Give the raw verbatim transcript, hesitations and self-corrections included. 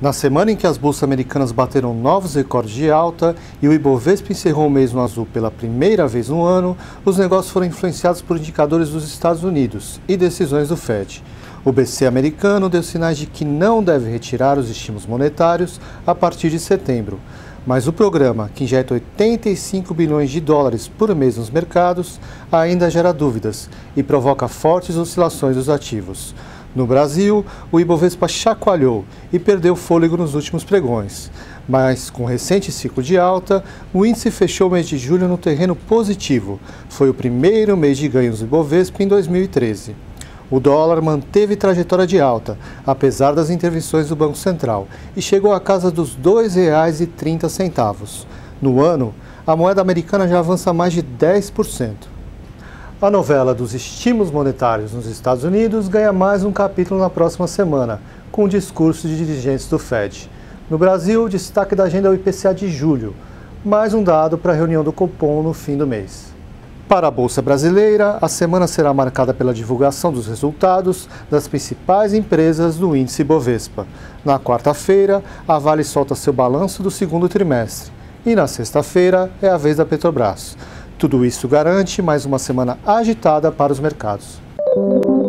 Na semana em que as bolsas americanas bateram novos recordes de alta e o Ibovespa encerrou o mês no azul pela primeira vez no ano, os negócios foram influenciados por indicadores dos Estados Unidos e decisões do Fed. O B C americano deu sinais de que não deve retirar os estímulos monetários a partir de setembro. Mas o programa, que injeta oitenta e cinco bilhões de dólares por mês nos mercados, ainda gera dúvidas e provoca fortes oscilações dos ativos. No Brasil, o Ibovespa chacoalhou e perdeu fôlego nos últimos pregões. Mas, com o recente ciclo de alta, o índice fechou o mês de julho no terreno positivo. Foi o primeiro mês de ganhos do Ibovespa em dois mil e treze. O dólar manteve trajetória de alta, apesar das intervenções do Banco Central, e chegou à casa dos dois reais e trinta centavos. No ano, a moeda americana já avança mais de dez por cento. A novela dos estímulos monetários nos Estados Unidos ganha mais um capítulo na próxima semana, com o discurso de dirigentes do Fed. No Brasil, o destaque da agenda é o I P C A de julho, mais um dado para a reunião do Copom no fim do mês. Para a Bolsa Brasileira, a semana será marcada pela divulgação dos resultados das principais empresas do índice Bovespa. Na quarta-feira, a Vale solta seu balanço do segundo trimestre. E na sexta-feira é a vez da Petrobras. Tudo isso garante mais uma semana agitada para os mercados.